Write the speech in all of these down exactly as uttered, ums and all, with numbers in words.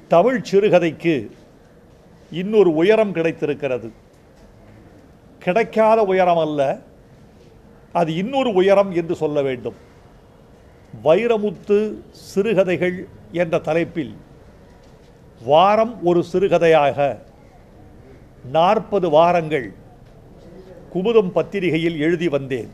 தமிழ் சிறுகதைக்கு இன்னொரு உயரம் கிடைத்திருக்கிறது. கிடைக்காத உயரம் அல்ல, அது இன்னொரு உயரம் என்று சொல்ல வேண்டும். வைரமுத்து சிறுகதைகள் என்ற தலைப்பில் வாரம் ஒரு சிறுகதையாக நாற்பது வாரங்கள் குமுதம் பத்திரிகையில் எழுதி வந்தேன்.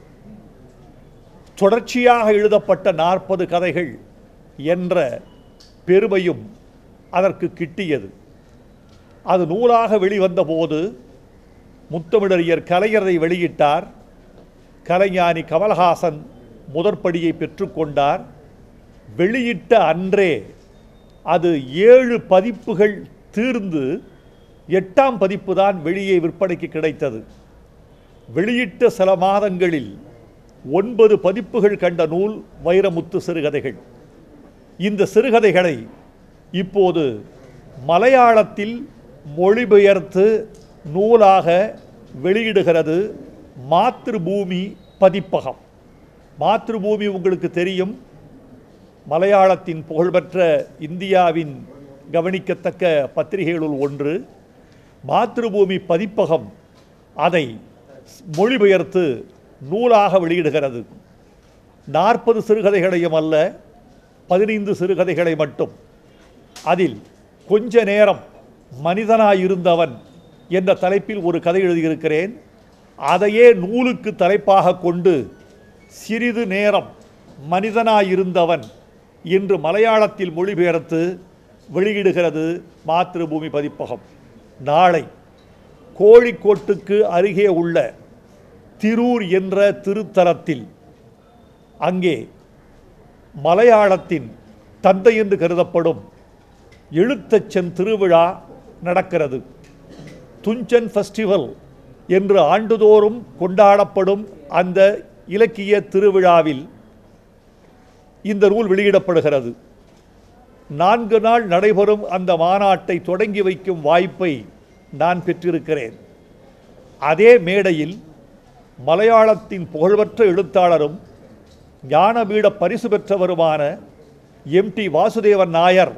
தொடர்ச்சியாக எழுதப்பட்ட நாற்பது கதைகள் என்ற பெருமையும் அதற்கு கிட்டியது. அது நூலாக வெளிவந்த போது முத்தமிழறிஞர் கலைஞரை வெளியிட்டார். கலைஞானி கமல்ஹாசன் முதற்படியை பெற்றுக்கொண்டார். வெளியிட்ட அன்றே அது ஏழு பதிப்புகள் தீர்ந்து எட்டாம் பதிப்பு தான் வெளியே விற்பனைக்கு கிடைத்தது. வெளியிட்ட சில மாதங்களில் ஒன்பது பதிப்புகள் கண்ட நூல் வைரமுத்து சிறுகதைகள். இந்த சிறுகதைகளை இப்போது மலையாளத்தில் மொழிபெயர்த்து நூலாக வெளியிடுகிறது மாத்ருபூமி பதிப்பகம். மாத்ருபூமி உங்களுக்கு தெரியும், மலையாளத்தின் புகழ்பெற்ற இந்தியாவின் கவனிக்கத்தக்க பத்திரிகைகளுள் ஒன்று. மாத்ருபூமி பதிப்பகம் அதை மொழிபெயர்த்து நூலாக வெளியிடுகிறது. நாற்பது சிறுகதைகளையும் அல்ல, பதினைந்து சிறுகதைகளை மட்டும். அதில் கொஞ்ச நேரம் மனிதனாயிருந்தவன் என்ற தலைப்பில் ஒரு கதை எழுதியிருக்கிறேன். அதையே நூலுக்கு தலைப்பாக கொண்டு சிறிது நேரம் மனிதனாயிருந்தவன் என்று மலையாளத்தில் மொழிபெயர்த்து வெளியிடுகிறது மாத்ருபூமி பதிப்பகம். நாளை கோழிக்கோட்டுக்கு அருகே உள்ள திரூர் என்ற திருத்தலத்தில், அங்கே மலையாளத்தின் தந்தை என்று கருதப்படும் எழுத்தச்சன் திருவிழா நடக்கிறது. துஞ்சன் ஃபெஸ்டிவல் என்று ஆண்டுதோறும் கொண்டாடப்படும் அந்த இலக்கிய திருவிழாவில் இந்த நூல் வெளியிடப்படுகிறது. நான்கு நாள் நடைபெறும் அந்த மாநாட்டை தொடங்கி வைக்கும் வாய்ப்பை நான் பெற்றிருக்கிறேன். அதே மேடையில் மலையாளத்தின் புகழ்பெற்ற எழுத்தாளரும் ஞானபீட பரிசு பெற்றவருமான எம் டி வாசுதேவன் நாயர்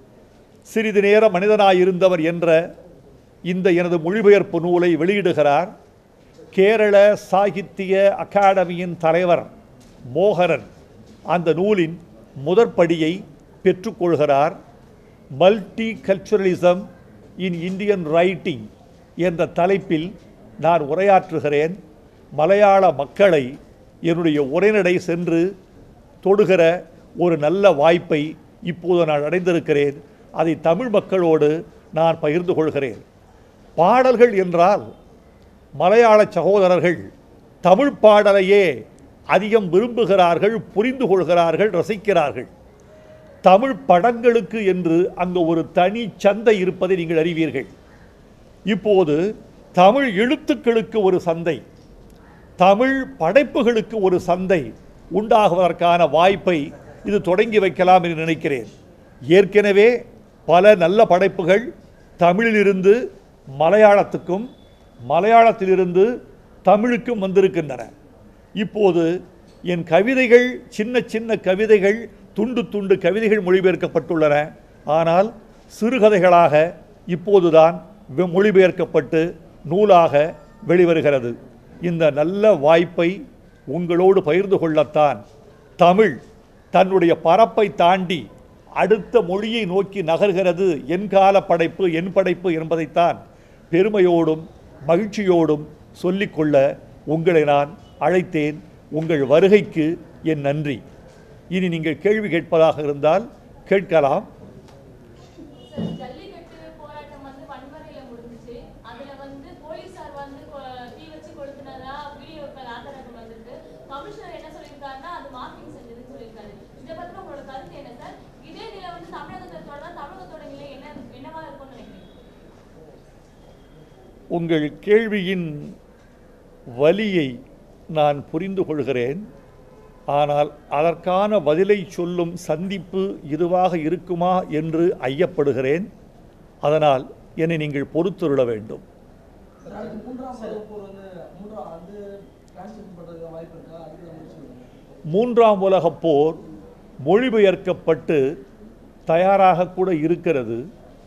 சிறிது நேரம் மனிதனாயிருந்தவர் என்ற இந்த எனது மொழிபெயர்ப்பு நூலை வெளியிடுகிறார். கேரள சாகித்ய அகாடமியின் தலைவர் மோகனன் அந்த நூலின் முதற்படியை பெற்றுக்கொள்கிறார். Multiculturalism in Indian writing என்ற தலைப்பில் நான் உரையாற்றுகிறேன். மலையாள மக்களை என்னுடைய உரைநடை சென்று தொடுகிற ஒரு நல்ல வாய்ப்பை இப்போது நான் அடைந்திருக்கிறேன். அதை தமிழ் மக்களோடு நான் பகிர்ந்து கொள்கிறேன். பாடல்கள் என்றால் மலையாள சகோதரர்கள் தமிழ் பாடலையே அதிகம் விரும்புகிறார்கள், புரிந்து கொள்கிறார்கள், ரசிக்கிறார்கள். தமிழ் படங்களுக்கு என்று அங்கு ஒரு தனி சந்தை இருப்பதை நீங்கள் அறிவீர்கள். இப்போது தமிழ் எழுத்துக்களுக்கு ஒரு சந்தை, தமிழ் படைப்புகளுக்கு ஒரு சந்தை உண்டாகுவதற்கான வாய்ப்பை இது தொடங்கி வைக்கலாம் என்று நினைக்கிறேன். ஏற்கனவே பல நல்ல படைப்புகள் தமிழிலிருந்து மலையாளத்துக்கும் மலையாளத்திலிருந்து தமிழுக்கும் வந்திருக்கின்றன. இப்போது என் கவிதைகள், சின்ன சின்ன கவிதைகள், துண்டு துண்டு கவிதைகள் மொழிபெயர்க்கப்பட்டுள்ளன. ஆனால் சிறுகதைகளாக இப்போதுதான் மொழிபெயர்க்கப்பட்டு நூலாக வெளிவருகிறது. இந்த நல்ல வாய்ப்பை உங்களோடு பகிர்ந்து கொள்ளத்தான் தமிழ் தன்னுடைய பரப்பை தாண்டி அடுத்த மொழியை நோக்கி நகர்கிறது. என் கால படைப்பு, என் படைப்பு என்பதைத்தான் பெருமையோடும் மகிழ்ச்சியோடும் சொல்லிக்கொள்ள உங்களை நான் அழைத்தேன். உங்கள் வருகைக்கு என் நன்றி. இனி நீங்கள் கேள்வி கேட்பதாக இருந்தால் கேட்கலாம். உங்கள் கேள்வியின் வலியை நான் புரிந்து கொள்கிறேன். ஆனால் அதற்கான பதிலை சொல்லும் சந்திப்பு இதுவாக இருக்குமா என்று ஐயப்படுகிறேன். அதனால் என்னை நீங்கள் பொறுத்துருள வேண்டும். மூன்றாம் உலகப் போர் மொழிபெயர்க்கப்பட்டு தயாராக கூட இருக்கிறது.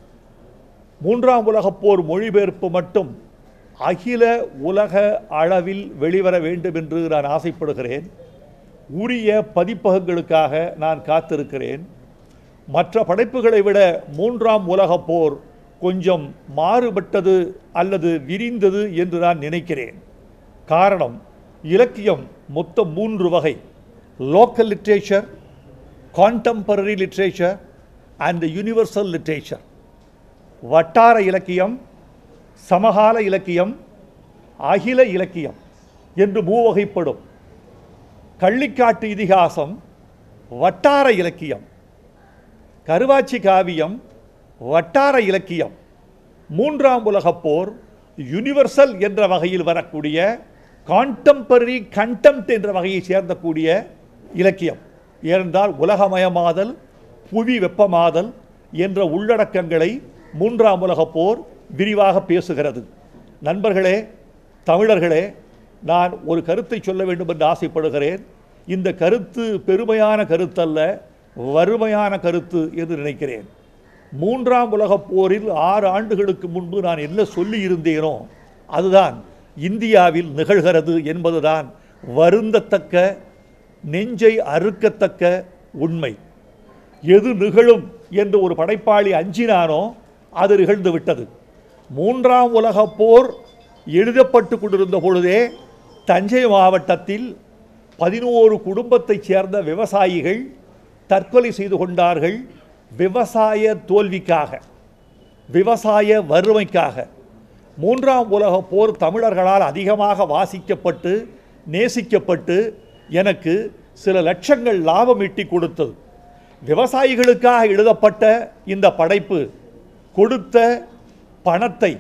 மூன்றாம் உலகப் போர் மொழிபெயர்ப்பு மட்டும் அகில உலக அளவில் வெளிவர வேண்டும் என்று நான் ஆசைப்படுகிறேன். உரிய பதிப்பகங்களுக்காக நான் காத்திருக்கிறேன். மற்ற படைப்புகளை விட மூன்றாம் உலகப் போர் கொஞ்சம் மாறுபட்டது அல்லது விரிந்தது என்று நான் நினைக்கிறேன். காரணம், இலக்கியம் மொத்தம் மூன்று வகை: local literature, contemporary literature and universal literature. வட்டார இலக்கியம், சமகால இலக்கியம், அகில இலக்கியம் என்று மூவகைப்படும். கள்ளிக்காட்டு இதிகாசம் வட்டார இலக்கியம், கருவாச்சி காவியம் வட்டார இலக்கியம். மூன்றாம் உலகப் போர் யூனிவர்சல் என்ற வகையில் வரக்கூடிய கான்டெம்பரரி கண்டெம்ட் என்ற வகையை சேர்ந்தக்கூடிய இலக்கியம். ஏனென்றால் உலகமயமாதல், புவி வெப்பமாதல் என்ற உள்ளடக்கங்களை மூன்றாம் உலகப் போர் விரிவாக பேசுகிறது. நண்பர்களே, தமிழர்களே, நான் ஒரு கருத்தை சொல்ல வேண்டும் என்று ஆசைப்படுகிறேன். இந்த கருத்து பெருமையான கருத்தல்ல, வறுமையான கருத்து என்று நினைக்கிறேன். மூன்றாம் உலகப் போரில் ஆறு ஆண்டுகளுக்கு முன்பு நான் என்ன சொல்லி இருந்தேனோ அதுதான் இந்தியாவில் நிகழ்கிறது என்பதுதான் வருந்தத்தக்க, நெஞ்சை அறுக்கத்தக்க உண்மை. எது நிகழும் என்று ஒரு படைப்பாளி அஞ்சினானோ அது நிகழ்ந்து விட்டது. மூன்றாம் உலகப் போர் எழுதப்பட்டு கொண்டிருந்த பொழுதே தஞ்சை மாவட்டத்தில் பதினோரு குடும்பத்தைச் சேர்ந்த விவசாயிகள் தற்கொலை செய்து கொண்டார்கள். விவசாய தோல்விக்காக, விவசாய வறுமைக்காக. மூன்றாம் உலகப் போர் தமிழர்களால் அதிகமாக வாசிக்கப்பட்டு நேசிக்கப்பட்டு எனக்கு சில லட்சங்கள் லாபம் ஈட்டி கொடுத்தது. விவசாயிகளுக்காக எழுதப்பட்ட இந்த படைப்பு கொடுத்த பணத்தை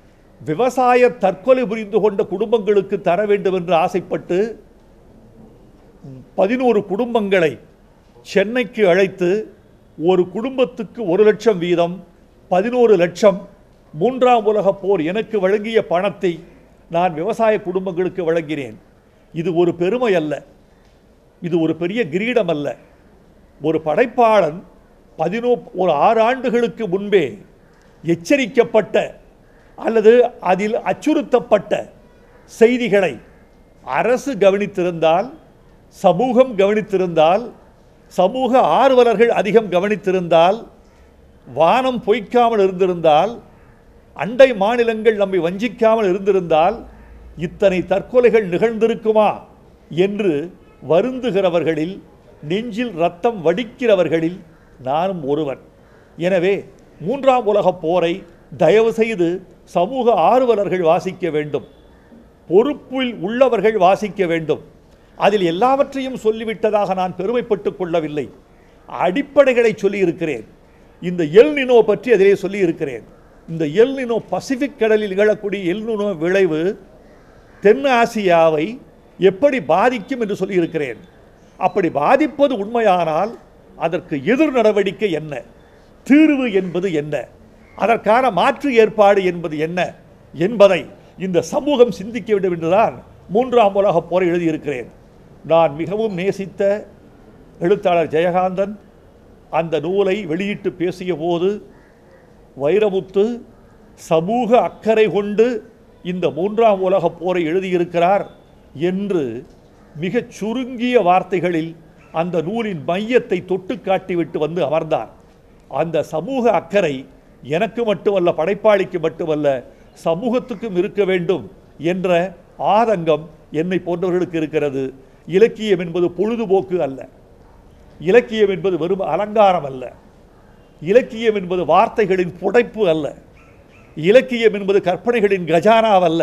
விவசாய தற்கொலை புரிந்து கொண்ட குடும்பங்களுக்கு தர வேண்டும் என்று ஆசைப்பட்டு பதினோரு குடும்பங்களை சென்னைக்கு அழைத்து ஒரு குடும்பத்துக்கு ஒரு லட்சம் வீதம் பதினோரு லட்சம் மூன்றாம் உலகப் போர் எனக்கு வழங்கிய பணத்தை நான் விவசாய குடும்பங்களுக்கு வழங்கினேன். இது ஒரு பெருமை அல்ல, இது ஒரு பெரிய கிரீடம் அல்ல. ஒரு படைப்பாளன் பதினோ ஒரு ஆறு ஆண்டுகளுக்கு முன்பே எச்சரிக்கப்பட்ட அல்லது அதில் அச்சுறுத்தப்பட்ட செய்திகளை அரசு கவனித்திருந்தால், சமூகம் கவனித்திருந்தால், சமூக ஆர்வலர்கள் அதிகம் கவனித்திருந்தால், வானம் பொய்க்காமல் இருந்திருந்தால், அண்டை மாநிலங்கள் நம்மை வஞ்சிக்காமல் இருந்திருந்தால் இத்தனை தற்கொலைகள் நிகழ்ந்திருக்குமா என்று வருந்துகிறவர்களில், நெஞ்சில் ரத்தம் வடிக்கிறவர்களில் நானும் ஒருவன். எனவே மூன்றாம் உலகப் போரை தயவு செய்து சமூக ஆர்வலர்கள் வாசிக்க வேண்டும், பொறுப்பில் உள்ளவர்கள் வாசிக்க வேண்டும். அதில் எல்லாவற்றையும் சொல்லிவிட்டதாக நான் பெருமைப்பட்டு கொள்ளவில்லை. அடிப்படைகளை சொல்லியிருக்கிறேன். இந்த எல் நினோ பற்றி அதிலே சொல்லியிருக்கிறேன். இந்த எல் நினோ பசிபிக் கடலில் நிகழக்கூடிய எல் நினோ விளைவு தென் ஆசியாவை எப்படி பாதிக்கும் என்று சொல்லியிருக்கிறேன். அப்படி பாதிப்பது உண்மையானால் அதற்கு எதிர் நடவடிக்கை என்ன, தீர்வு என்பது என்ன, அதற்கான மாற்று ஏற்பாடு என்பது என்ன என்பதை இந்த சமூகம் சிந்திக்க வேண்டும் என்றுதான் மூன்றாம் உலகப் போரை எழுதியிருக்கிறேன். நான் மிகவும் நேசித்த எழுத்தாளர் ஜெயகாந்தன் அந்த நூலை வெளியிட்டு பேசிய போது, வைரமுத்து சமூக அக்கறை கொண்டு இந்த மூன்றாம் உலகப் போரை எழுதியிருக்கிறார் என்று மிகச் சுருங்கிய வார்த்தைகளில் அந்த நூலின் மையத்தை தொட்டு காட்டிவிட்டு வந்து அமர்ந்தார். அந்த சமூக அக்கறை எனக்கு மட்டுமல்ல, படைப்பாளிக்கு மட்டுமல்ல, சமூகத்துக்கும் இருக்க வேண்டும் என்ற ஆதங்கம் என்னை போன்றவர்களுக்கு இருக்கிறது. இலக்கியம் என்பது பொழுதுபோக்கு அல்ல, இலக்கியம் என்பது வெறும் அலங்காரம் அல்ல, இலக்கியம் என்பது வார்த்தைகளின் புடைப்பு அல்ல, இலக்கியம் என்பது கற்பனைகளின் கஜானாவல்ல,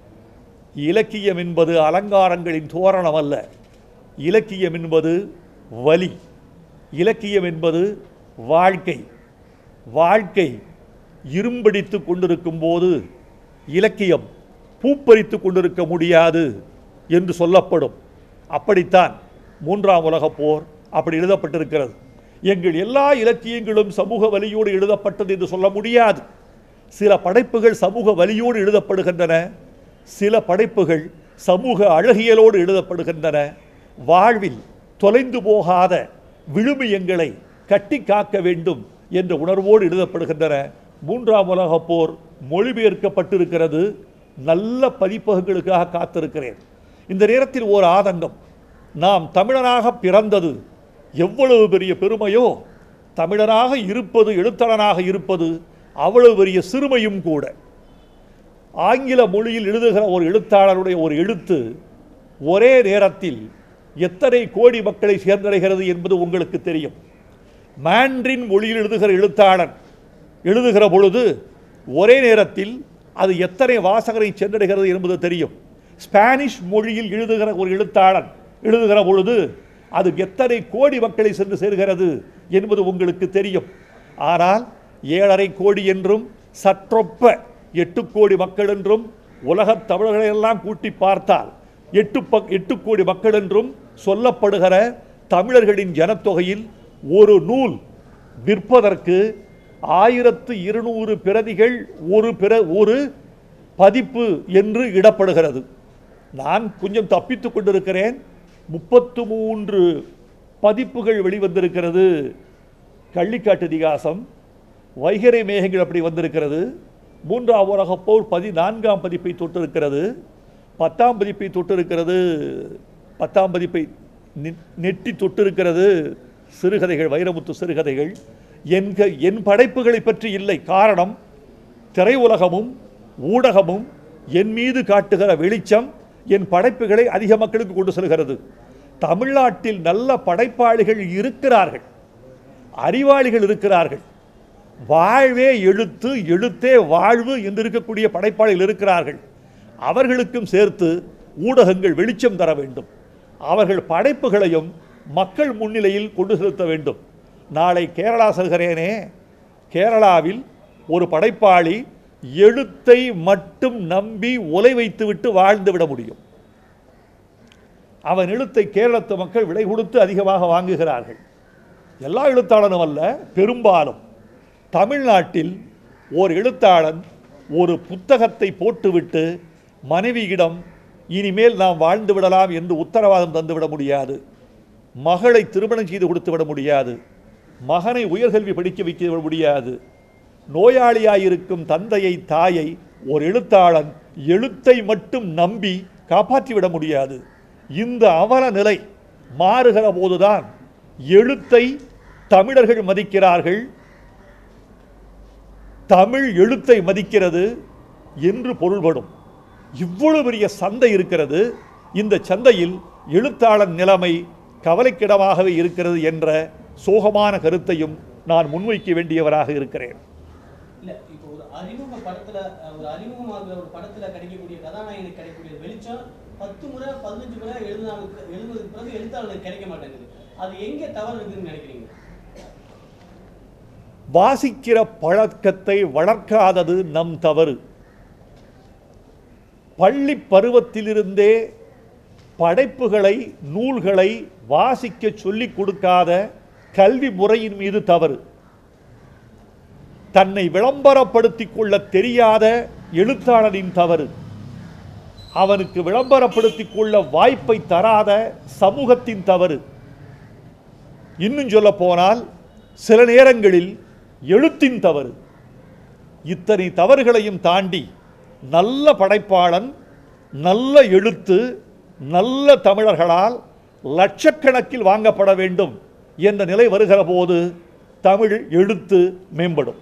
இலக்கியம் என்பது அலங்காரங்களின் தோரணம் அல்ல, இலக்கியம் என்பது வலி, இலக்கியம் என்பது வாழ்க்கை. வாழ்க்கை இரும்படித்து கொண்டிருக்கும் போது இலக்கியம் பூப்பறித்து கொண்டிருக்க முடியாது என்று சொல்லப்படும். அப்படித்தான் மூன்றாம் உலகப் போர் அப்படி எழுதப்பட்டிருக்கிறது. எங்கள் எல்லா இலக்கியங்களும் சமூக வலியோடு எழுதப்பட்டது என்று சொல்ல முடியாது. சில படைப்புகள் சமூக வலியோடு எழுதப்படுகின்றன, சில படைப்புகள் சமூக அழகியலோடு எழுதப்படுகின்றன. வாழ்வில் தொலைந்து போகாத விழுமியங்களை கட்டி காக்க வேண்டும் என்ற உணர்வோடு எழுதப்படுகின்றன. மூன்றாம் உலகப் போர் மொழிபெயர்க்கப்பட்டிருக்கிறது. நல்ல பதிப்பகங்களுக்காக காத்திருக்கிறேன். இந்த நேரத்தில் ஓர் ஆதங்கம், நாம் தமிழனாக பிறந்தது எவ்வளவு பெரிய பெருமையோ, தமிழனாக இருப்பது, எழுத்தாளனாக இருப்பது அவ்வளவு பெரிய சிறுமையும் கூட. ஆங்கில மொழியில் எழுதுகிற ஒரு எழுத்தாளருடைய ஒரு எழுத்து ஒரே நேரத்தில் எத்தனை கோடி மக்களை சேர்ந்தடைகிறது என்பது உங்களுக்கு தெரியும். மாண்ட்ரின் மொழியில் எழுதுகிற எழுத்தாளன் எழுதுகிற பொழுது ஒரே நேரத்தில் அது எத்தனை வாசகரை சென்றடைகிறது என்பது தெரியும். ஸ்பானிஷ் மொழியில் எழுதுகிற ஒரு எழுத்தாளன் எழுதுகிற பொழுது அது எத்தனை கோடி மக்களை சென்று சேர்கிறது என்பது உங்களுக்கு தெரியும். ஆனால் ஏழரை கோடி என்றும் சற்றொப்ப எட்டு கோடி மக்கள் என்றும் உலகத் தமிழர்களையெல்லாம் கூட்டி பார்த்தால் எட்டு ப எட்டு கோடி மக்கள் என்றும் சொல்லப்படுகிற தமிழர்களின் ஜனத்தொகையில் ஒரு நூல் விற்பதற்கு ஆயிரத்து இருநூறு பிரதிகள் ஒரு பிற ஒரு பதிப்பு என்று இடப்படுகிறது. நான் கொஞ்சம் தப்பித்து கொண்டிருக்கிறேன். முப்பத்து மூன்று பதிப்புகள் வெளிவந்திருக்கிறது. கள்ளிக்காட்டு இதிகாசம், வைகரை மேகங்கள் அப்படி வந்திருக்கிறது. மூன்றாம் உலகப் போர் பதினான்காம் பதிப்பை தொட்டிருக்கிறது. பத்தாம் பதிப்பை தொட்டிருக்கிறது. பத்தாம் பதிப்பை நெட்டி தொட்டிருக்கிறது. சிறுகதைகள், வைரமுத்து சிறுகதைகள். என் என் படைப்புகளை பற்றி இல்லை. காரணம், திரையுலகமும் ஊடகமும் என் மீது காட்டுகிற வெளிச்சம் என் படைப்புகளை அதிக மக்களுக்கு கொண்டு செல்கிறது. தமிழ்நாட்டில் நல்ல படைப்பாளிகள் இருக்கிறார்கள், அறிவாளிகள் இருக்கிறார்கள். வாழ்வே எழுத்து, எழுத்தே வாழ்வு என்று இருக்கக்கூடிய படைப்பாளிகள் இருக்கிறார்கள். அவர்களுக்கும் சேர்த்து ஊடகங்கள் வெளிச்சம் தர வேண்டும். அவர்கள் படைப்புகளையும் மக்கள் முன்னிலையில் கொண்டு செலுத்த வேண்டும். நாளை கேரளா செல்கிறேனே, கேரளாவில் ஒரு படைப்பாளி எழுத்தை மட்டும் நம்பி ஒலை வைத்துவிட்டு வாழ்ந்து விட முடியும். அவன் எழுத்தை கேரளத்து மக்கள் விலை கொடுத்து அதிகமாக வாங்குகிறார்கள். எல்லா எழுத்தாளனும் அல்ல, பெரும்பாலும். தமிழ்நாட்டில் ஓர் எழுத்தாளன் ஒரு புத்தகத்தை போட்டுவிட்டு மனைவியிடம் இனிமேல் நாம் வாழ்ந்து விடலாம் என்று உத்தரவாதம் தந்துவிட முடியாது. மகளை திருமணம் செய்து கொடுத்து விட முடியாது. மகனை உயர்கல்வி படிக்க வைக்க முடியாது. நோயாளியாயிருக்கும் தந்தையை, தாயை ஒரு எழுத்தாளன் எழுத்தை மட்டும் நம்பி காப்பாற்றிவிட முடியாது. இந்த அவல நிலை மாறுகிற போதுதான் எழுத்தை தமிழர்கள் மதிக்கிறார்கள், தமிழ் எழுத்தை மதிக்கிறது என்று பொருள்படும். இவ்வளவு பெரிய சந்தை இருக்கிறது. இந்த சந்தையில் எழுத்தாளன் நிலைமை கவலைக்கிடமாகவே இருக்கிறது என்ற சோகமான கருத்தையும் நான் முன்வைக்க வேண்டியவராக இருக்கிறேன். இல்ல, இப்போ ஒரு அறிமுக படத்துல, ஒரு அறிமுகமாகிற ஒரு படத்துல கிடைக்கக்கூடிய கதாநாயகனுக்கு கிடைக்கக்கூடிய வெளிச்சம் பத்து முறை பதினஞ்சு முறை எழுதினாலுக்கு எழுதுனதுக்கு பிறகு எழுத்தாளனுக்கு கிடைக்க மாட்டேங்குது. அது எங்கே தவறு இருக்குன்னு நினைக்கிறீங்க? வாசிக்கிற பழக்கத்தை வளர்க்காதது நம் தவறு. பள்ளி பருவத்திலிருந்தே படைப்புகளை, நூல்களை வாசிக்க சொல்லிக் கொடுக்காத கல்வி முறையின் மீது தவறு. தன்னை விளம்பரப்படுத்திக் கொள்ள தெரியாத எழுத்தாளனின் தவறு. அவனுக்கு விளம்பரப்படுத்திக் கொள்ள வாய்ப்பை தராத சமூகத்தின் தவறு. இன்னும் சொல்ல போனால் சில நேரங்களில் எழுத்தின் தவறு. இத்தனை தவறுகளையும் தாண்டி நல்ல படைப்பாளன், நல்ல எழுத்து, நல்ல தமிழர்களால் லட்சக்கணக்கில் வாங்கப்பட வேண்டும் என்ற நிலை வருகிற போது தமிழ் எழுத்து மேம்படும்.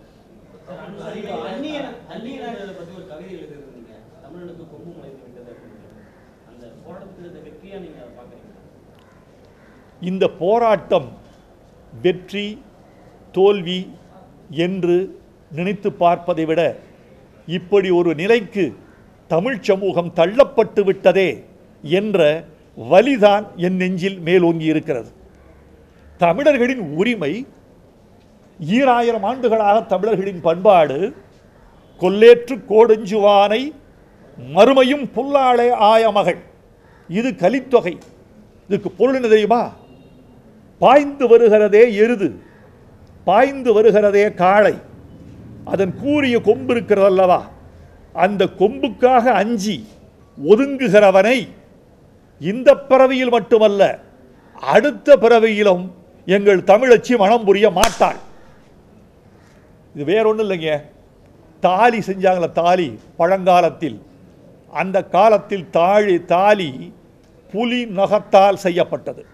இந்த போராட்டம் வெற்றி தோல்வி என்று நினைத்து பார்ப்பதை விட இப்படி ஒரு நிலைக்கு தமிழ் சமூகம் தள்ளப்பட்டு விட்டதே என்ற வலிதான் என் நெஞ்சில் மேலோங்கி இருக்கிறது. தமிழர்களின் உரிமை, ஈராயிரம் ஆண்டுகளாக தமிழர்களின் பண்பாடு, கொல்லேற்று கோடஞ்சுவானை மறுமையும் புல்லாளே ஆய மகள், இது கலித்தொகை. இதுக்கு பொருள் என்ன தெரியுமா? பாய்ந்து வருகிறதே எருது, பாய்ந்து வருகிறதே காளை, அதன் கூரிய கொம்பு இருக்கிறதல்லவா, அந்த கொம்புக்காக அஞ்சி ஒதுங்குகிறவனை இந்த பிறவியில் மட்டுமல்ல அடுத்த பிறவியிலும் எங்கள் தமிழச்சி மனம் புரிய மாட்டாள். இது வேற ஒன்றும் இல்லைங்க. தாலி செஞ்சாங்கள, தாலி பழங்காலத்தில், அந்த காலத்தில் தாலி தாலி புலி நகத்தால் செய்யப்பட்டது.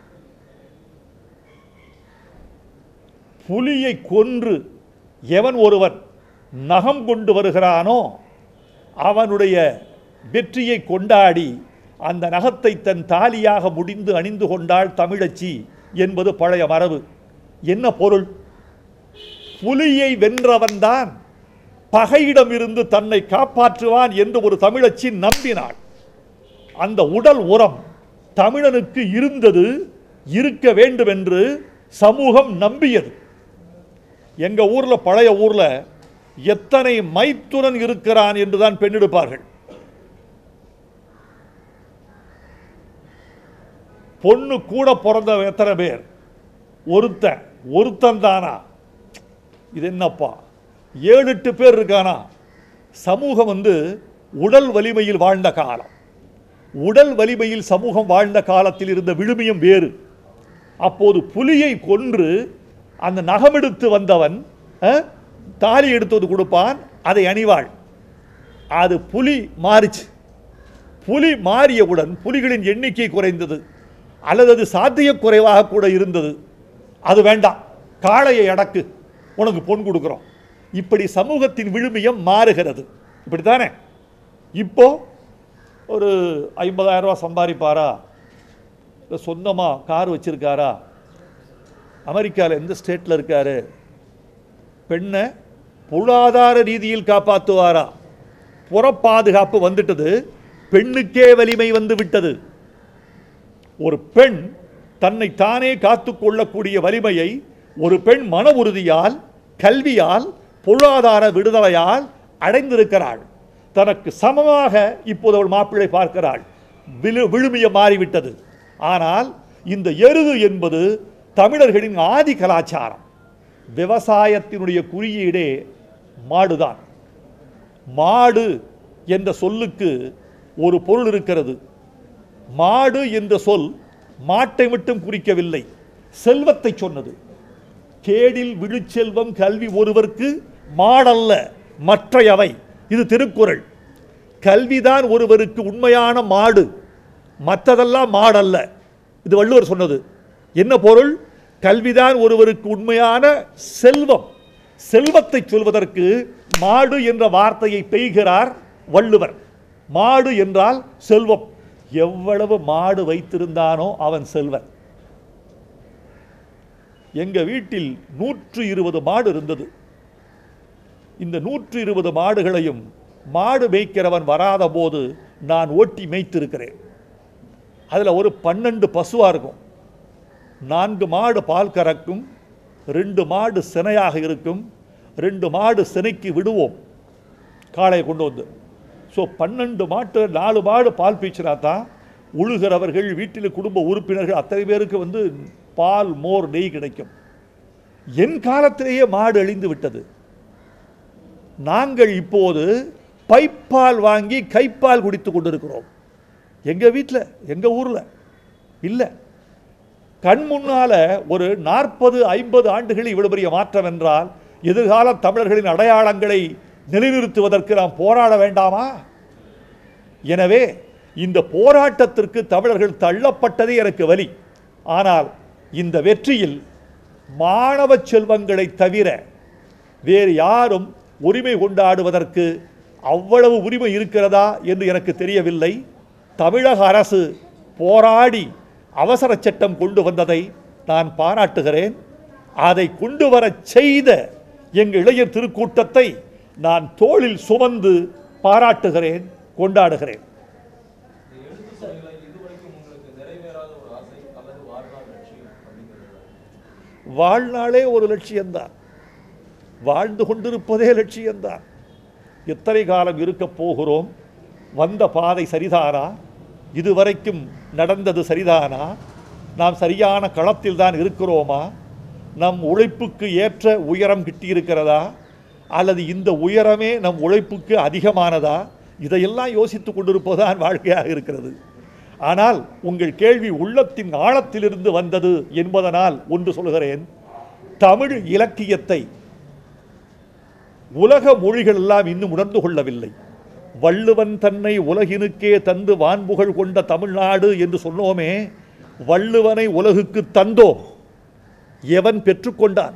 புலியை கொன்று எவன் ஒருவன் நகம் கொண்டு வருகிறானோ அவனுடைய வெற்றியை கொண்டாடி அந்த நகத்தை தன் தாலியாக முடிந்து அணிந்து கொண்டாள் தமிழச்சி என்பது பழைய மரபு. என்ன பொருள்? புலியை வென்றவன்தான் பகையிடமிருந்து தன்னை காப்பாற்றுவான் என்று ஒரு தமிழச்சி நம்பினாள். அந்த உடல் உரம் தமிழனுக்கு இருந்தது, இருக்க வேண்டும் என்று சமூகம் நம்பியது. எங்க ஊர்ல, பழைய ஊர்ல எத்தனை மைத்துனன் இருக்கிறான் என்றுதான் பெண்ணெடுப்பார்கள். பொண்ணு கூட பிறந்த எத்தனை பேர்? ஒருத்தன் ஒருத்தன் தானா? இது என்னப்பா, ஏழு எட்டு பேர் இருக்கானா? சமூகம் வந்து உடல் வலிமையில் வாழ்ந்த காலம். உடல் வலிமையில் சமூகம் வாழ்ந்த காலத்தில் இருந்த விழுமியம் வேறு. அப்போது புலியை கொன்று அந்த நகமெடுத்து வந்தவன் தாலி எடுத்து கொடுப்பான், அதை அணிவாள். அது புலி மாறிச்சு. புலி மாறியவுடன் புலிகளின் எண்ணிக்கை குறைந்தது, அல்லது அது சாத்திய குறைவாக கூட இருந்தது. அது வேண்டாம், காளையை அடக்கு, உனக்கு பொன் கொடுக்குறோம். இப்படி சமூகத்தின் விழுமியம் மாறுகிறது. இப்படித்தானே? இப்போ ஒரு ஐம்பதாயிரம் ரூபா சம்பாதிப்பாரா, இல்லை சொந்தமாக கார் வச்சிருக்காரா, அமெரிக்காவில் எந்த ஸ்டேட்டில் இருக்காரு, பெண்ணை பொருளாதார ரீதியில் காப்பாற்றுவாரா? புற பாதுகாப்பு வந்துட்டது, பெண்ணுக்கே வலிமை வந்து விட்டது. ஒரு பெண் தன்னை தானே காத்து கொள்ளக்கூடிய வலிமையை ஒரு பெண் மன உறுதியால், கல்வியால், பொருளாதார விடுதலையால் அடைந்திருக்கிறாள். தனக்கு சமமாக இப்போது அவள் மாப்பிள்ளை பார்க்கிறாள். விழு விழுமிய மாறிவிட்டது. ஆனால் இந்த எருது என்பது தமிழர்களின் ஆதி கலாச்சாரம். விவசாயத்தினுடைய குறியீடே மாடுதான். மாடு என்ற சொல்லுக்கு ஒரு பொருள் இருக்கிறது. மாடு என்ற சொல் மாட்டை மட்டும் குறிக்கவில்லை, செல்வத்தை சொன்னது. கேடில் விழுச்செல்வம் கல்வி ஒருவருக்கு மாடல்ல மற்றையவை. இது திருக்குறள். கல்விதான் ஒருவருக்கு உண்மையான மாடு, மற்றதெல்லாம் மாடல்ல. இது வள்ளுவர் சொன்னது. என்ன பொருள்? கல்விதான் ஒருவருக்கு உண்மையான செல்வம். செல்வத்தை சொல்வதற்கு மாடு என்ற வார்த்தையை பெய்கிறார் வள்ளுவர். மாடு என்றால் செல்வம். எவ்வளவு மாடு வைத்திருந்தானோ அவன் செல்வன். எங்க வீட்டில் நூற்று இருபது மாடு இருந்தது. இந்த நூற்று இருபது மாடுகளையும் மாடு மேய்க்கிறவன் வராத போது நான் ஓட்டி மேய்த்திருக்கிறேன். அதில் ஒரு பன்னெண்டு பசுவாக இருக்கும். நான்கு மாடு பால் கறக்கும், ரெண்டு மாடு சினையாக இருக்கும், ரெண்டு மாடு சினைக்கு விடுவோம் காளையை கொண்டு வந்து. ஸோ பன்னெண்டு மாட்டு நாலு மாடு பால் பீச்சினா தான் உழுகிறவர்கள், வீட்டில் குடும்ப உறுப்பினர்கள் அத்தனை பேருக்கு வந்து பால், மோர், நெய் கிடைக்கும். என் காலத்திலேயே மாடு அழிந்து விட்டது. நாங்கள் இப்போது பைப்பால் வாங்கி கைப்பால் குடித்து கொண்டிருக்கிறோம். எங்கள் வீட்டில், எங்கள் ஊரில் இல்லை. கண் முன்னால ஒரு நாற்பது ஐம்பது ஆண்டுகளில் இவ்வளவு பெரிய மாற்றம் என்றால் எதிர்கால தமிழர்களின் அடையாளங்களை நிலைநிறுத்துவதற்கு நாம் போராட வேண்டாமா? எனவே இந்த போராட்டத்திற்கு தமிழர்கள் தள்ளப்பட்டதே எனக்கு வலி. ஆனால் இந்த வெற்றியில் மாணவ செல்வங்களை தவிர வேறு யாரும் உரிமை கொண்டாடுவதற்கு அவ்வளவு உரிமை இருக்கிறதா என்று எனக்கு தெரியவில்லை. தமிழக அரசு போராடி அவசர சட்டம் கொண்டு வந்ததை நான் பாராட்டுகிறேன். அதை கொண்டு வர செய்த எங்கள் இளைஞர் திருக்கூட்டத்தை நான் தோளில் சுமந்து பாராட்டுகிறேன், கொண்டாடுகிறேன். வாழ்நாளே ஒரு லட்சியம்தான், வாழ்ந்து கொண்டிருப்பதே லட்சியம்தான். எத்தனை காலம் இருக்க போகிறோம்? வந்த பாதை சரிதானா? இதுவரைக்கும் நடந்தது சரிதானா? நாம் சரியான களத்தில் தான் இருக்கிறோமா? நம் உழைப்புக்கு ஏற்ற உயரம் கிட்டியிருக்கிறதா, அல்லது இந்த உயரமே நம் உழைப்புக்கு அதிகமானதா? இதையெல்லாம் யோசித்து கொண்டிருப்பதுதான் வாழ்க்கையாக இருக்கிறது. ஆனால் உங்கள் கேள்வி உள்ளத்தின் ஆழத்திலிருந்து வந்தது என்பதனால் ஒன்று சொல்கிறேன். தமிழ் இலக்கியத்தை உலக மொழிகள் எல்லாம் இன்னும் உணர்ந்து கொள்ளவில்லை. வள்ளுவன் தன்னை உலகினுக்கே தந்து வான்புகழ் கொண்ட தமிழ்நாடு என்று சொன்னோமே, வள்ளுவனை உலகுக்கு தந்தோம். எவன் பெற்றுக்கொண்டான்?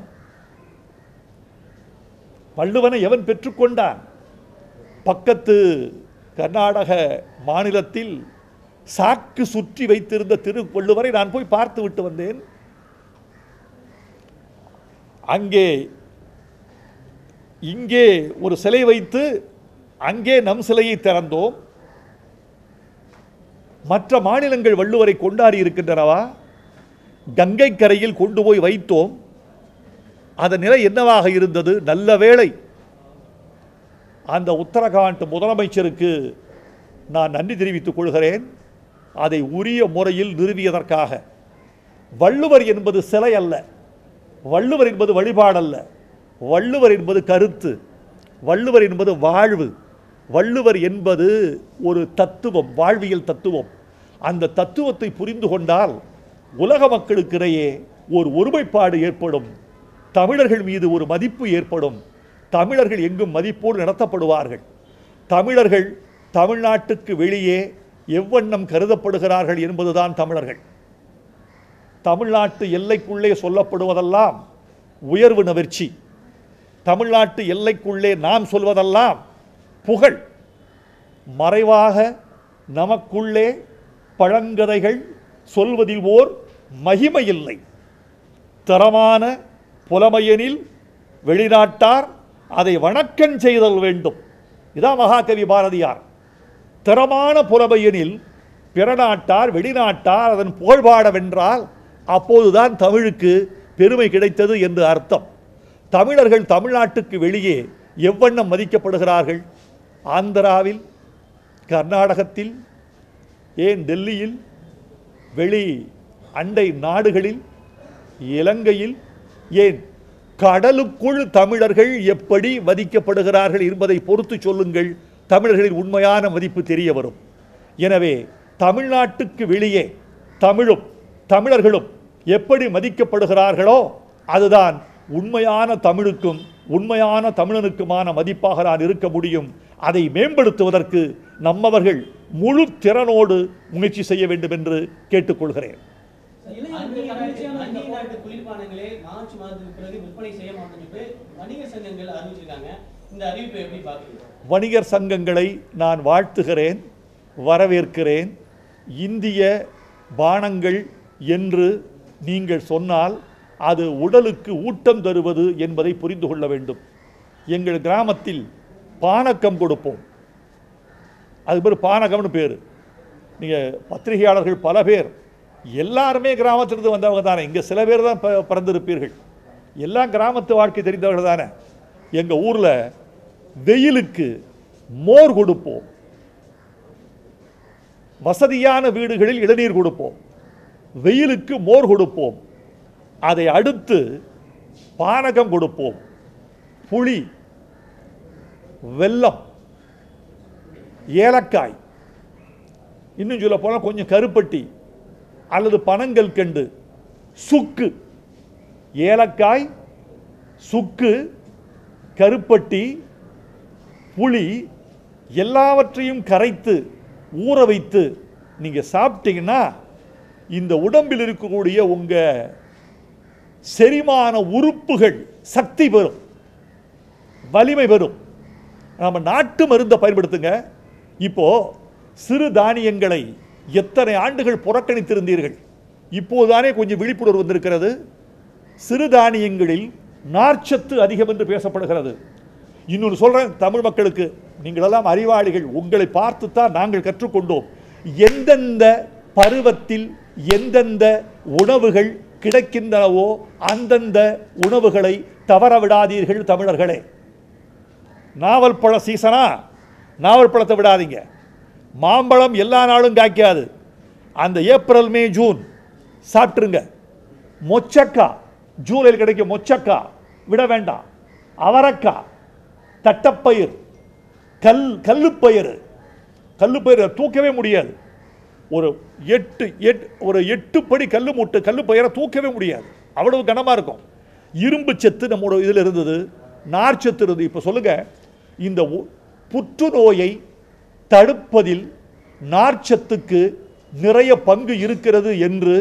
வள்ளுவனை எவன் பெற்றுக்கொண்டான்? பக்கத்து கர்நாடக மாநிலத்தில் சாக்கு சுற்றி வைத்திருந்த திருவள்ளுவரை நான் போய் பார்த்து விட்டு வந்தேன். அங்கே இங்கே ஒரு சிலை வைத்து அங்கே நம் சிலையை திறந்தோம். மற்ற மாநிலங்கள் வள்ளுவரை கொண்டாடி இருக்கின்றனவா? கங்கை கரையில் கொண்டு போய் வைத்தோம். அதன் நிலை என்னவாக இருந்தது? நல்ல வேளை அந்த உத்தரகாண்ட் முதலமைச்சருக்கு நான் நன்றி தெரிவித்துக் கொள்கிறேன். அதை உரிய முறையில் நிறுவியதற்காக. வள்ளுவர் என்பது சிலை அல்ல, வள்ளுவர் என்பது வழிபாடல்ல, வள்ளுவர் என்பது கருத்து, வள்ளுவர் என்பது வாழ்வு, வள்ளுவர் என்பது ஒரு தத்துவம், வாழ்வியல் தத்துவம். அந்த தத்துவத்தை புரிந்து கொண்டால் உலக மக்களுக்கிடையே ஒரு ஒருமைப்பாடு ஏற்படும். தமிழர்கள் மீது ஒரு மதிப்பு ஏற்படும். தமிழர்கள் எங்கும் மதிப்போடு நடத்தப்படுவார்கள். தமிழர்கள் தமிழ்நாட்டுக்கு வெளியே எவ்வண்ணம் கருதப்படுகிறார்கள் என்பதுதான் தமிழர்கள். தமிழ்நாட்டு எல்லைக்குள்ளே சொல்லப்படுவதெல்லாம் உயர்வு நவிர்ச்சி, தமிழ்நாட்டு எல்லைக்குள்ளே நாம் சொல்வதெல்லாம் புகழ். மறைவாக நமக்குள்ளே பழங்கதைகள் சொல்வதில் ஓர் மகிமை இல்லை. தரமான புலமையெனில் வெளிநாட்டார் அதை வணக்கம் செய்தல் வேண்டும். இதான் மகாகவி பாரதியார். தரமான புலமையெனில் பிற நாட்டார் வெளிநாட்டார் அதன் புகழ்பாட வென்றால் அப்போதுதான் தமிழுக்கு பெருமை கிடைத்தது என்று அர்த்தம். தமிழர்கள் தமிழ்நாட்டுக்கு வெளியே எவ்வண்ணம் மதிக்கப்படுகிறார்கள்? ஆந்திராவில், கர்நாடகத்தில், ஏன் டெல்லியில், வெளி அண்டை நாடுகளில், இலங்கையில், ஏன் கடலுக்குள் தமிழர்கள் எப்படி மதிக்கப்படுகிறார்கள் என்பதை பொறுத்து சொல்லுங்கள். தமிழர்களின் உண்மையான மதிப்பு தெரிய வரும். எனவே தமிழ்நாட்டுக்கு வெளியே தமிழும் தமிழர்களும் எப்படி மதிக்கப்படுகிறார்களோ அதுதான் உண்மையான தமிழுக்கும் உண்மையான தமிழனுக்குமான மதிப்பாக நான் இருக்க முடியும். அதை மேம்படுத்துவதற்கு நம்மவர்கள் முழு திறனோடு முயற்சி செய்ய வேண்டும் என்று கேட்டுக்கொள்கிறேன். குளிர்பானங்களே மார்ச் மாதத்துக்கு பிறகு விற்பனை செய்ய மாட்டேன்னு வணிகர் சங்கங்கள் அறிவிச்சிருக்காங்க. இந்த அறிவிப்பை எப்படி பார்க்கிறீங்க? வணிகர் சங்கங்களை நான் வாழ்த்துகிறேன், வரவேற்கிறேன். இந்திய பானங்கள் என்று நீங்கள் சொன்னால் அது உடலுக்கு ஊட்டம் தருவது என்பதை புரிந்து கொள்ள வேண்டும். எங்கள் கிராமத்தில் பானக்கம் கொடுப்போம். அது பேர் பானகம்னு பேர். நீங்கள் பத்திரிகையாளர்கள் பல பேர் எல்லாருமே கிராமத்திலிருந்து வந்தவங்க தானே. இங்கே சில பேர் தான் பிறந்திருப்பீர்கள். எல்லாம் கிராமத்து வாழ்க்கை தெரிந்தவர்கள் தானே. எங்கள் ஊரில் வெயிலுக்கு மோர் கொடுப்போம். வசதியான வீடுகளில் இளநீர் கொடுப்போம். வெயிலுக்கு மோர் கொடுப்போம். அதை அடுத்து பானகம் கொடுப்போம். புளி, வெல்லம், ஏலக்காய், இன்னும் சொல்ல போனால் கொஞ்சம் கருப்பட்டி அல்லது பனங்கல் கண்டு, சுக்கு, ஏலக்காய், சுக்கு, கருப்பட்டி, புளி எல்லாவற்றையும் கரைத்து ஊற வைத்து நீங்கள் சாப்பிட்டீங்கன்னா இந்த உடம்பில் இருக்கக்கூடிய உங்கள் செரிமான உறுப்புகள் சக்தி பெறும், வலிமை பெறும். நம்ம நாட்டு மருந்தை பயன்படுத்துங்க. இப்போ சிறு தானியங்களை எத்தனை ஆண்டுகள் புறக்கணித்திருந்தீர்கள்? இப்போதுதானே கொஞ்சம் விழிப்புணர்வு வந்திருக்கிறது. சிறுதானியங்களில் நார்ச்சத்து அதிகம் என்று பேசப்படுகிறது. இன்னொன்று சொல்கிறேன் தமிழ் மக்களுக்கு, நீங்களெல்லாம் அறிவாளிகள், உங்களை பார்த்துத்தான் நாங்கள் கற்றுக்கொண்டோம். எந்தெந்த பருவத்தில் எந்தெந்த உணவுகள் கிடைக்கின்றனவோ அந்தந்த உணவுகளை தவற விடாதீர்கள் தமிழர்களே. நாவல் பழ சீசனா, நாவல் பழத்தை விடாதீங்க. மாம்பழம் எல்லா நாளும் காய்க்காது. அந்த ஏப்ரல் மே ஜூன் சாப்பிட்டுருங்க. மொச்சக்கா ஜூலையில் கிடைக்கும், மொச்சக்கா விட வேண்டாம். அவரக்காய், தட்டப்பயிர், கல் கல்லுப்பயிர், கல்லுப்பயிர் தூக்கவே முடியாது. ஒரு எட்டு எட்டு ஒரு எட்டு படி கல்லு மூட்டு கல்லுப்பயிரை தூக்கவே முடியாது, அவ்வளவு கனமாக இருக்கும். இரும்பு சத்து நம்மளோட இதில் இருந்தது. நார்ச்சத்து இருந்து இப்போ சொல்லுங்க, இந்த புற்றுநோயை தடுப்பதில் நார்ச்சத்துக்கு நிறைய பங்கு இருக்கிறது என்று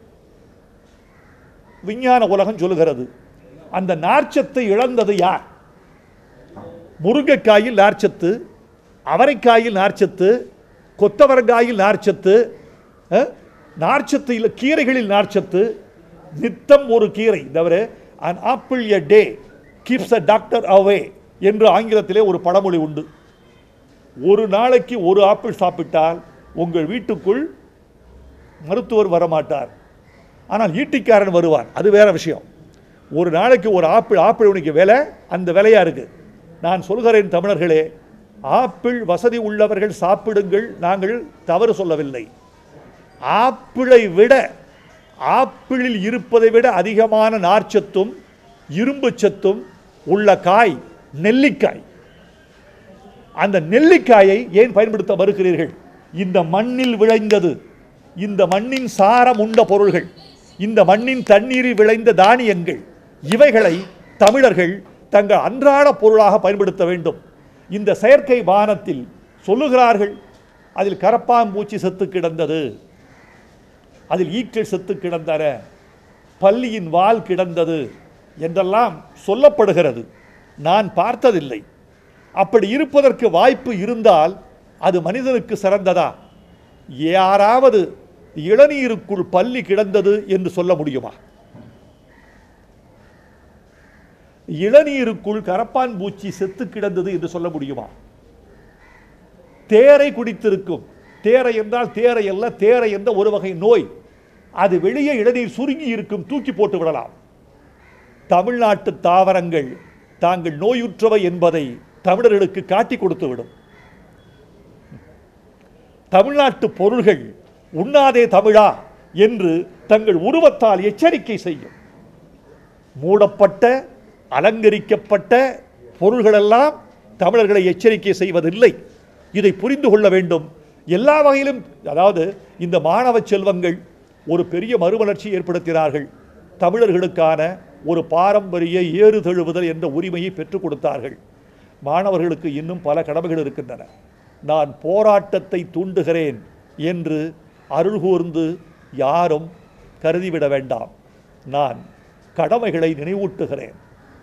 விஞ்ஞான உலகம் சொல்லுகிறது. அந்த நார்ச்சத்தை இழந்தது யார்? முருங்கைக்காயில் நார்ச்சத்து, அவரைக்காயில் நார்ச்சத்து, கொத்தவரங்காயில் நார்ச்சத்து, நார்ச்சத்து இல்லை கீரைகளில் நார்ச்சத்து. நித்தம் ஒரு கீரை தவிர an apple a day keeps a doctor away என்று ஆங்கிலத்திலே ஒரு பழமொழி உண்டு. ஒரு நாளைக்கு ஒரு ஆப்பிள் சாப்பிட்டால் உங்கள் வீட்டுக்குள் மருத்துவர் வரமாட்டார், ஆனால் ஈட்டிக்காரன் வருவார். அது வேற விஷயம். ஒரு நாளைக்கு ஒரு ஆப்பிள் ஆப்பிள் உனக்கு விலை அந்த விலையா இருக்கு. நான் சொல்கிறேன் தமிழர்களே, ஆப்பிள் வசதி உள்ளவர்கள் சாப்பிடுங்கள், நாங்கள் தவறு சொல்லவில்லை. ஆப்பிளை விட ஆப்பிளில் இருப்பதை விட அதிகமான நார்ச்சத்தும் இரும்பு சத்தும் உள்ள காய் நெல்லிக்காய். அந்த நெல்லிக்காயை ஏன் பயன்படுத்த மறுக்கிறீர்கள்? இந்த மண்ணில் விளைந்தது, இந்த மண்ணின் சாரம் உண்ட பொருள்கள், இந்த மண்ணின் தண்ணீரில் விளைந்த தானியங்கள், இவைகளை தமிழர்கள் தங்கள் அன்றாட பொருளாக பயன்படுத்த வேண்டும். இந்த செயற்கை வானத்தில் சொல்லுகிறார்கள், அதில் கரப்பாம்பூச்சி செத்து கிடந்தது, அதில் ஈக்கள் செத்து கிடந்தன, பல்லியின் வால் கிடந்தது என்றெல்லாம் சொல்லப்படுகிறது. நான் பார்த்ததில்லை. அப்படி இருப்பதற்கு வாய்ப்பு இருந்தால் அது மனிதனுக்கு சிறந்ததா? யாராவது இளநீருக்குள் பல்லி கிடந்தது என்று சொல்ல முடியுமா? இளநீருக்குள் கரப்பான் பூச்சி செத்து கிடந்தது என்று சொல்ல முடியுமா? தேரை குடித்திருக்கும். தேரை என்றால் தேரை அல்ல, தேரை என்ற ஒரு வகை நோய். அது வெளியே இளநீர் சுருங்கி இருக்கும், தூக்கி போட்டு விடலாம். தமிழ்நாட்டு தாவரங்கள் தாங்கள் நோயுற்றவை என்பதை தமிழர்களுக்கு காட்டி கொடுத்து விடும். தமிழ்நாட்டு பொருள்கள் உண்ணாதே தமிழா என்று தங்கள் உருவத்தால் எச்சரிக்கை செய்யும். மூடப்பட்ட அலங்கரிக்கப்பட்ட பொருள்களெல்லாம் தமிழர்களை எச்சரிக்கை செய்வதில்லை. இதை புரிந்து கொள்ள வேண்டும். எல்லா வகையிலும், அதாவது இந்த மாணவ செல்வங்கள் ஒரு பெரிய மறுமலர்ச்சி ஏற்படுத்தினார்கள். தமிழர்களுக்கான ஒரு பாரம்பரிய ஏறு தழுவுதல் என்ற உரிமையை பெற்றுக் கொடுத்தார்கள். மாணவர்களுக்கு இன்னும் பல கடமைகள் இருக்கின்றன. நான் போராட்டத்தை தூண்டுகிறேன் என்று அருள் கூர்ந்து யாரும் கருதிவிட வேண்டாம். நான் கடமைகளை நினைவூட்டுகிறேன்.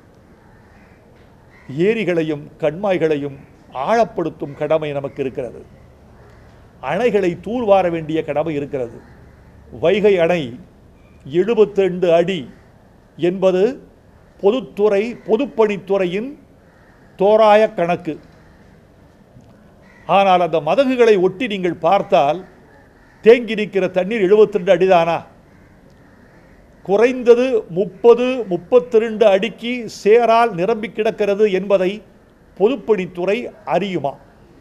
ஏரிகளையும் கண்மாய்களையும் ஆழப்படுத்தும் கடமை நமக்கு இருக்கிறது. அணைகளை தூர்வார வேண்டிய கடமை இருக்கிறது. வைகை அணை எழுபத்தி ரெண்டு அடி என்பது பொதுத்துறை பொதுப்பணித்துறையின் தோராய கணக்கு. ஆனால் அந்த மதகுகளை ஒட்டி நீங்கள் பார்த்தால் தேங்கி நிற்கிற தண்ணீர் எழுபத்தி ரெண்டு அடிதானா? குறைந்தது முப்பது முப்பத்தி ரெண்டு அடிக்கு சேரால் நிரம்பி கிடக்கிறது என்பதை பொதுப்பணித்துறை அறியுமா?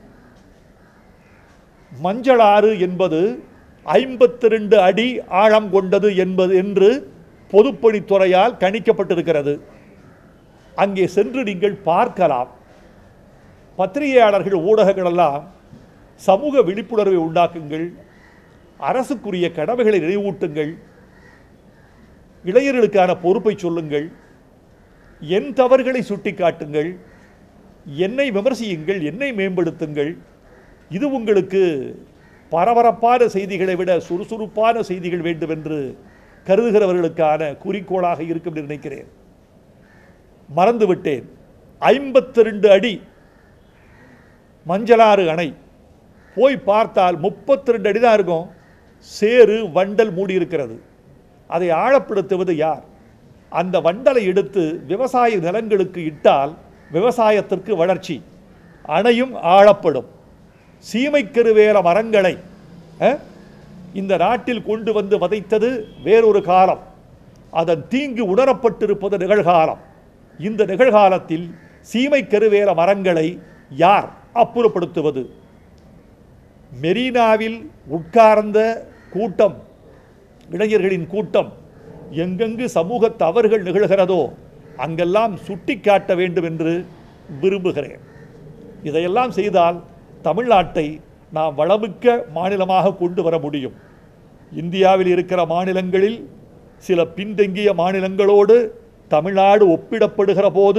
மஞ்சளாறு என்பது ஐம்பத்தி ரெண்டு அடி ஆழம் கொண்டது என்பது என்று பொதுப்பணித்துறையால் கணிக்கப்பட்டிருக்கிறது. அங்கே சென்று நீங்கள் பார்க்கலாம். பத்திரிகையாளர்கள், ஊடகங்கள் எல்லாம் சமூக விழிப்புணர்வை உண்டாக்குங்கள், அரசுக்குரிய கடமைகளை நினைவூட்டுங்கள், இளைஞர்களுக்கான பொறுப்பை சொல்லுங்கள், என் தவறுகளை சுட்டிக்காட்டுங்கள், என்னை விமர்சியுங்கள், என்னை மேம்படுத்துங்கள். இது உங்களுக்கு பரபரப்பான செய்திகளை விட சுறுசுறுப்பான செய்திகள் வேண்டும் என்று கருதுகிறவர்களுக்கான குறிக்கோளாக இருக்கும் என்று நினைக்கிறேன். மறந்துவிட்டேன், ஐம்பத்தி ரெண்டு அடி மஞ்சளாறு அணை போய் பார்த்தால் முப்பத்தி ரெண்டு அடி தான் இருக்கும். சேறு வண்டல் மூடி இருக்கிறது. அதை ஆழப்படுத்துவது யார்? அந்த வண்டலை எடுத்து விவசாய நிலங்களுக்கு இட்டால் விவசாயத்திற்கு வளர்ச்சி, அணையும் ஆழப்படும். சீமைக்கருவேல மரங்களை இந்த நாட்டில் கொண்டு வந்து வதைத்தது வேறொரு காலம். அதன் தீங்கு உணரப்பட்டிருப்பது நிகழ்காலம். இந்த நிகழ்காலத்தில் சீமைக்கருவேல மரங்களை யார் அப்புறப்படுத்துவது? மெரினாவில் உட்கார்ந்த கூட்டம், இளைஞர்களின் கூட்டம், எங்கெங்கு சமூக தவறுகள் நிகழ்கிறதோ அங்கெல்லாம் சுட்டி காட்ட வேண்டும் என்று விரும்புகிறேன். இதையெல்லாம் செய்தால் தமிழ்நாட்டை நாம் வளமிக்க மாநிலமாக கொண்டு வர முடியும். இந்தியாவில் இருக்கிற மாநிலங்களில் சில பின்தங்கிய மாநிலங்களோடு தமிழ்நாடு ஒப்பிடப்படுகிற போது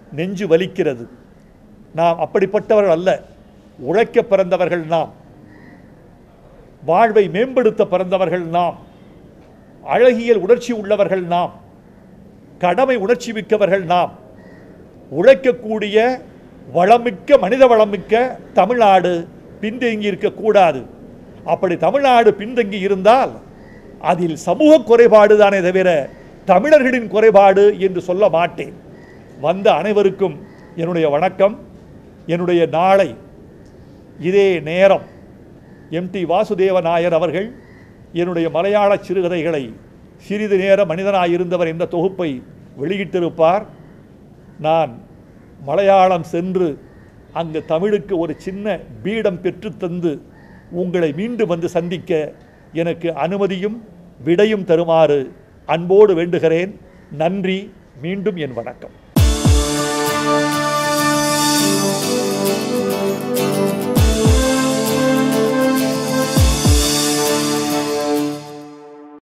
நெஞ்சு வலிக்கிறது. நாம் அப்படிப்பட்டவர்கள் அல்ல. உழைக்க பிறந்தவர்கள் நாம், வாழ்வை மேம்படுத்த பிறந்தவர்கள் நாம், அழகியல் உணர்ச்சி உள்ளவர்கள் நாம், கடமை உணர்ச்சி மிக்கவர்கள் நாம். உழைக்கக்கூடிய வளமிக்க மனித வளமிக்க தமிழ்நாடு பின்தங்கி இருக்கக்கூடாது. அப்படி தமிழ்நாடு பின்தங்கி இருந்தால் அதில் சமூக குறைபாடு தானே தவிர தமிழர்களின் குறைபாடு என்று சொல்ல மாட்டேன். வந்த அனைவருக்கும் என்னுடைய வணக்கம். என்னுடைய நாளை இதே நேரம் எம் டி வாசுதேவ நாயர் அவர்கள் என்னுடைய மலையாள சிறுகதைகளை சிறிது நேர மனிதனாயிருந்தவர் என்ற தொகுப்பை வெளியிட்டிருப்பார். நான் மலையாளம் சென்று அங்கு தமிழுக்கு ஒரு சின்ன பீடம் பெற்றுத்தந்து உங்களை மீண்டும் வந்து சந்திக்க எனக்கு அனுமதியும் விடையும் தருமாறு அன்போடு வேண்டுகிறேன். நன்றி. மீண்டும் என் வணக்கம்.